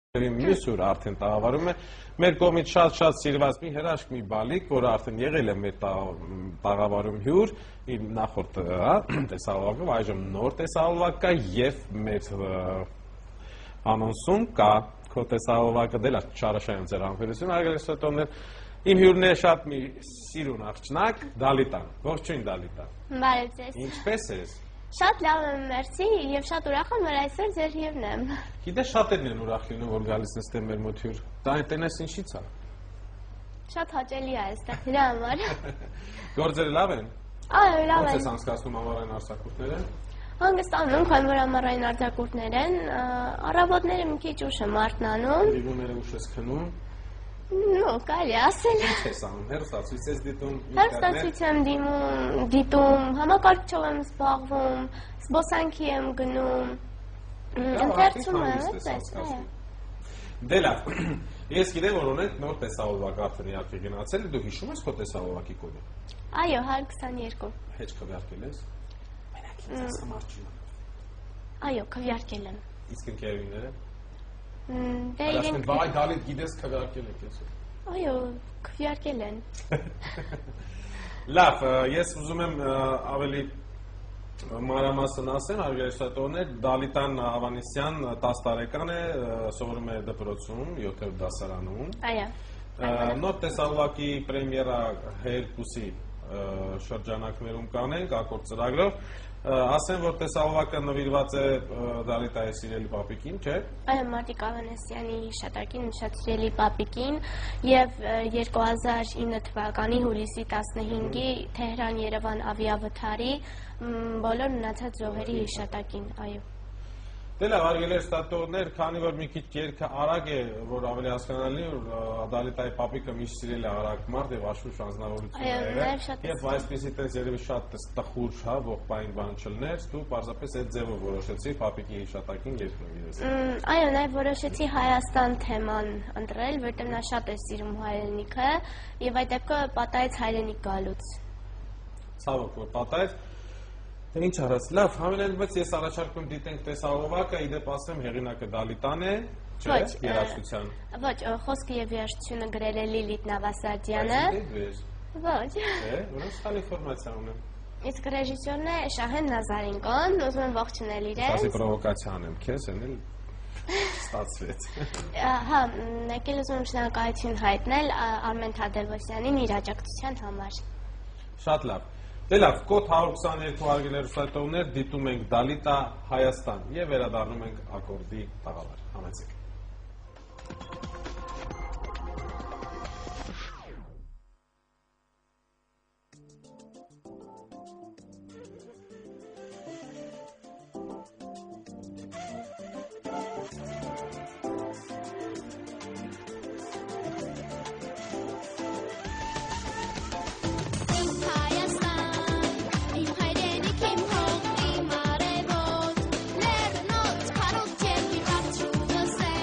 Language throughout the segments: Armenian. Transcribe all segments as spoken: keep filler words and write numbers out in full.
Մյուս ուր արդեն տաղավարում է մեր կողմից շատ-շատ սիրված մի հրաշք մի բալիկ, որը արդեն եղել է մեր տաղավարում հյուր, իր նախորդ տեսահոլովակով, այժմ նոր տեսահոլովակ կա եւ մեր անոնսում կա քո տեսահոլովակը դելա Շարաշյան ձեր համբերություն արգելես ֆոտոներ իմ հյուրն է շատ մի սիրուն աղջնակ Դալիտան, ողջույն Դալիտա։ Բարև ձեզ։ Ինչպե՞ս ես։ Շատ լավ եմ, մերսի, եւ շատ ուրախ եմ, որ այսօր ձեր հյուրն եմ։ Գիտես շատերն են ուրախ լինում, որ գալիս նստեն մեր մոտ հյուր։ Դա այնտենես ինչի՞ց է։ Շատ հաճելի է այստեղ դրա համար։ Գործերը լավ են։ Այո, լավ են։ են։ Ո՞նց ես անցկացնում ամառային արձակուրդները։ Հանգստանում, քանի որ ամառային արձակուրդներ են, առավոտները մի քիչ ուշ եմ արթնանում։ Դիվուները ուշ ես քնում։ Նո, կարելի ասել։ Ինչ ես անում, հեռուստացույց ես դիտում, Հեռուստացույց եմ դիմում, դիտում, համակարգչով եմ զբաղվում, զբոսանքի եմ գնում, ընթերցում եմ, այդպես, այո։ Դե լավ, ես գիտեմ, որ ունենք նոր տեսահոլովակ արդեն իհարկե գնացել, դու հիշում ես քո տեսահոլովակի կոդը։ Այո, հարյուր քսաներկու։ Հեչ քվեարկել ես։ Մենակ ինձ համար չի։ Այո, քվեարկել եմ։ Իսկ ընկերուները։ Դե իրենք Վայ, Դալիտ, գիտես քվեարկել եք ես։ Այո, քվեարկել են։ Լավ, ես ուզում եմ ավելի մանրամասն ասեմ, հարգարժան Դալիտան Ավանեսյան տասը տարեկան է, սովորում է դպրոցում, յոթերորդ դասարանում։ Այո։ Նոր տեսահոլովակի պրեմիերա երկուսի շրջանակներում կանենք, ակորդ ծրագրով։ Ասեմ, որ տեսահոլովակը նվիրված է Դալիտայի սիրելի պապիկին, չէ՞։ Այո, Մարտիկ Ավանեսյանի հիշատակին, շատ սիրելի պապիկին եւ երկու հազար ինը թվականի հուլիսի տասնհինգի Թեհրան-Երևան ավիավթարի բոլոր մնացած զոհերի հիշատակին, այո։ Դե լավ, հարգելի ստատորներ, քանի որ մի քիչ երգը արագ է, որ ավելի հասկանալի, որ Դալիտայի պապիկը միշտ սիրել է արագ մարդ եւ աշխուժ անձնավորություն է։ Եվ այսպեսի տես երևի շատ տխուր, հա, ողբային բան չլներ, դու պարզապես այդ ձևով որոշեցի պապիկի հիշատակին երգ նվիրես։ Այո, նաեւ որոշեցի Հայաստան թեման ընտրել, որտեղ նա շատ է սիրում հայրենիքը եւ այդ դեպքը պատահեց հայրենիք գալուց։ Ցավոք, որ պատահեց։ Ինչ արած, լավ, համենայնիվ ես առաջարկում դիտենք տեսահոլովակը, իդեպ ասեմ հեղինակը Դալիտան է, չէ՞, երաժշտության։ Ոչ, խոսքը եւ երաժշտությունը գրել է Լիլիթ Նավասարդյանը։ Ոչ։ Է, ուրեմն սխալ ինֆորմացիա ունեմ։ Իսկ ռեժիսորն է Շահեն Նազարենկոն, ուզում եմ ողջունել իրեն։ Ասի պրովոկացիա անեմ, քեզ են էլ ստացվեց։ Հա, եկել ուզում եմ շնորհակալություն հայտնել Արմեն Թադևոսյանին իր աջակցության համար։ Շատ լավ։ Դե լավ, կոդ հարյուր քսաներկու հարգելի հեռուստատողներ, դիտում ենք Դալիտա Հայաստան եւ վերադառնում ենք ակորդի տաղավար։ Համեցեք։ Let's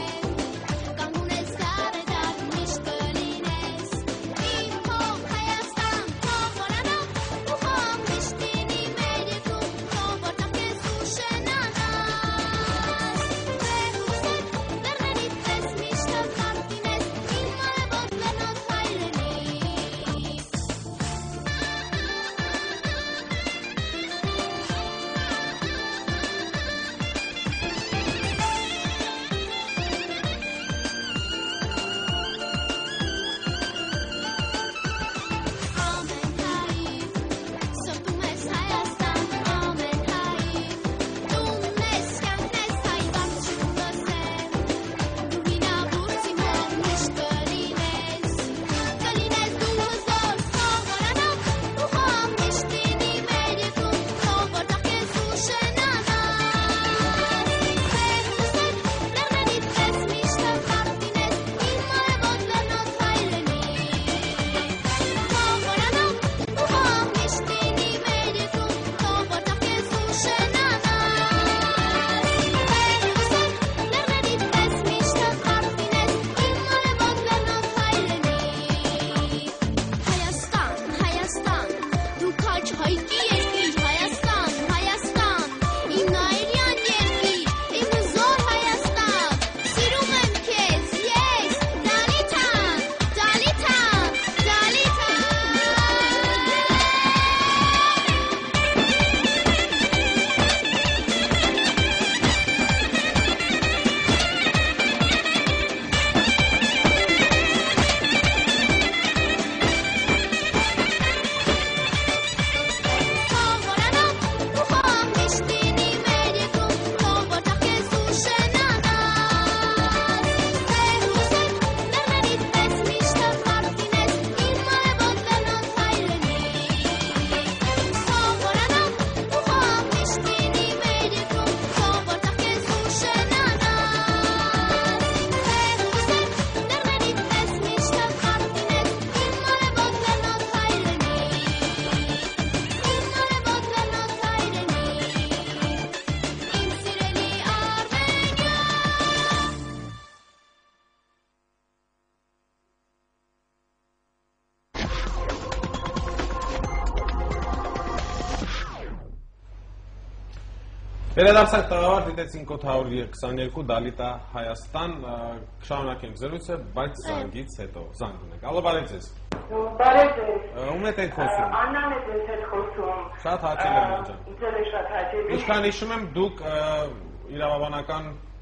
Վերադարձանք տաղավար դիտեցինք օդ հարյուր քսաներկու Դալիտա Հայաստան, շարունակենք զրույցը, բայց զանգից հետո, զանգ ունենք։ Ալո, բարև ձեզ։ Բարև ձեզ։ Ում եք եք խոսում։ Աննան է ձեզ հետ խոսում։ Շատ հաճելի եմ աջան։ Ձեր է շատ հաճելի։ Ինչքան հիշում եմ, դուք իրավաբանական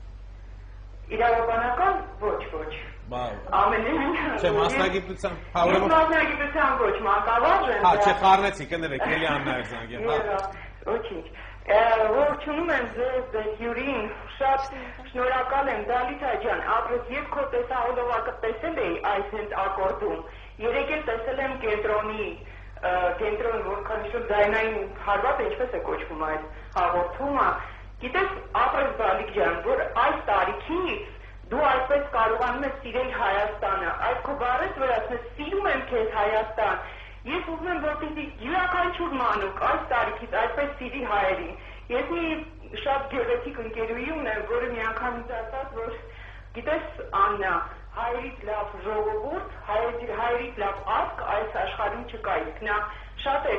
Իրավաբանական ոչ ոչ։ Ամենին Չէ, մասնագիտության։ Մասնագիտության ոչ, մանկավարժ եմ։ Հա, չէ, խառնեցի, կներեք, էլի Աննա էր զանգել, հա։ Ոչինչ։ Ողջունում եմ ձեզ հյուրին, շատ շնորհակալ եմ Դալիթա ջան, ապրես երբ քո տեսահոլովակը տեսել էի այս հենց ակորդում, երեկ էլ տեսել եմ կենտրոնի, կենտրոն, որքան հիշում ձայնային հարվածը, ինչպես է կոչվում այս հաղորդումը, գիտես ապրես Դալիթ ջան, որ այս տարիքից դու այսպես կարողանում ես սիրել Հայաստանը, այս քո բառից վերացնես, սիրում եմ քեզ Հայաստան, ես ուզում եմ, որպեսզի յուրաքանչյուր մանուկ այս տարիքից այսպես սիրի հայերին։ Ես մի շատ գեղեցիկ ընկերուհի ունեմ, որը մի անգամ ինձ ասաց, որ գիտես Աննա, հայերից լավ ժողովուրդ, հայերից լավ ազգ այս աշխարհում չկա, իսկ նա շատ է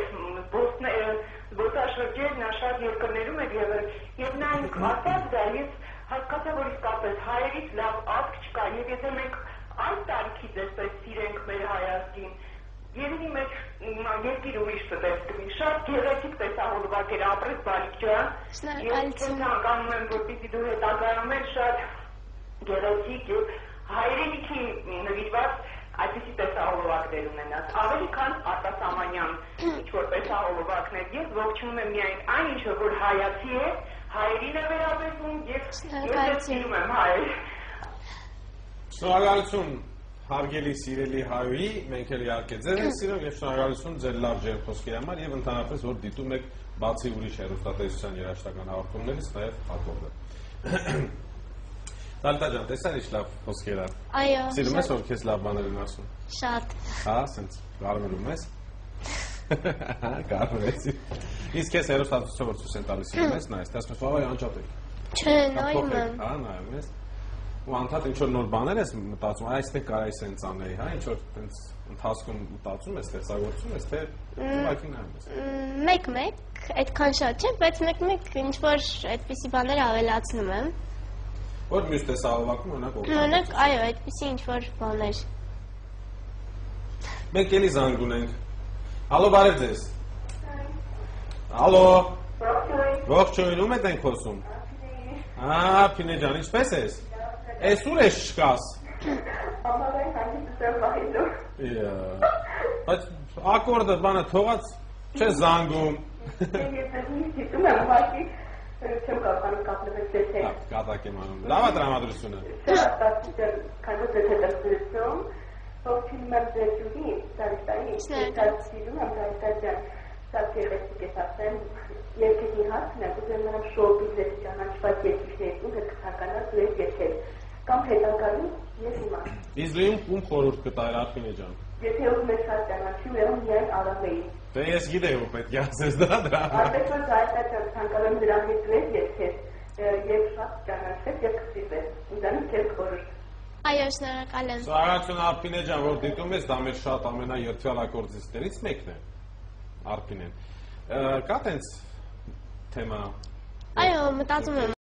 զբոսաշրջել, նա շատ երկրներում է եղել, եւ նա ինձ ասաց դա, ես հասկացա, որ իսկապես հայերից լավ ազգ չկա, եւ եթե մենք այս տարիքից այսպես սիրենք մեր հայազգին, Երևի մեջ երկիր ուրիշ տեսքվի, շատ գեղեցիկ տեսահոլովակ էր ապրես Դալիթ ջան, ես քեզ անկանում եմ, որպեսզի դու հետագայում ես շատ գեղեցիկ եւ հայրենիքի նվիրված այդպիսի տեսահոլովակներ ունենաս, ավելի քան արտասահմանյան ինչ-որ տեսահոլովակներ, ես ողջունում եմ միայն այն ինչը, որ հայացի է, հայերին է վերաբերվում եւ ես սիրում եմ հայեր։ Շնորհակալություն Հարգելի սիրելի հայուհի, մենք էլ իհարկե ձեր ենք սիրում եւ շնորհակալություն ձեր լավ ջերմքոսքի համար եւ ընդհանրապես որ դիտում եք բացի ուրիշ հեռուստատեսության երաժշտական հաղորդումներից նաեւ հաղորդը։ Դալիթա ջան, տեսա ինչ լավ խոսքեր ա։ Այո։ Սիրում ես որ քեզ լավ բաներ են ասում։ Շատ։ Հա, ասենց գարմերում ես։ Գարմերեցի։ Իսկ քեզ հեռուստատեսություն որ ցույց են տալիս սիրում ես, նայես, դասում ես, «Վայ, անջատեք»։ Չէ, նայում եմ։ Հա, նայում ես։ Ու անդադ ինչ-որ նոր բաներ ես մտածում, այստեղ կարայի սենց անեի, հա, ինչ-որ տենց ընթացքում մտածում ես, ստեղծագործում ես, թե ուղղակի նայում ես։ Մեկ-մեկ, այդքան շատ չէ, բայց մեկ-մեկ ինչ-որ այդպիսի բաներ ավելացնում եմ։ Որ մյուս տեսահոլովակում օրինակ օգտագործում։ Օրինակ, այո, այդպիսի ինչ-որ բաներ։ Մենք էլի զանգ ունենք։ Ալո, բարև ձեզ։ Ալո։ Ողջույն, ում եք ենք խոսում։ Ահա, Փինե ջան, ինչպես ես։ Էս ուր ես չկաս։ Ամառային հանդիպ եմ վայելում։ Իա։ Բայց ակորդը բանը թողած չէ զանգում։ Ես ես դիտում եմ ուղղակի չեմ կարողանում կապնվել ձեզ հետ։ Կատակ եմ անում։ Լավ է տրամադրությունը։ Շատ տասիճան քանի ձեզ հետ եմ զրուցում։ Ողջունում եմ ձեր հյուրին, Դալիթային։ Ես սիրում եմ Դալիթա ջան, շատ գեղեցիկ ես ասեմ։ Երկրի հարցն է, ուզում եմ շոու-բիզնեսի ճանաչված երկիրներում հետաքրքրականած լեզ եթեր։ Կամ հետագայում ես հիմա։ Իզրայելում ում խորհուրդ կտայր Արփինե ջան։ Եթե ուզում եք շատ ճանաչի, ուրեմն միայն Արաբեի։ Դե ես գիտեի որ պետք է ասես դա դրա։ Արդյոք որ Դալիթա ջան ցանկանում եմ դրա հետ լեզ եթեր եւ շատ ճանաչեք եւ կսիրվեք։ Ուզում եք խորհուրդ։ Այո, շնորհակալ եմ։ Շնորհակալություն Արփինե ջան, որ դիտում ես, դա մեր շատ ամենաերթյալ ակորդիստներից մեկն է։ Արփինեն։ Կա տենց թեմա։ Այո, մտածում եմ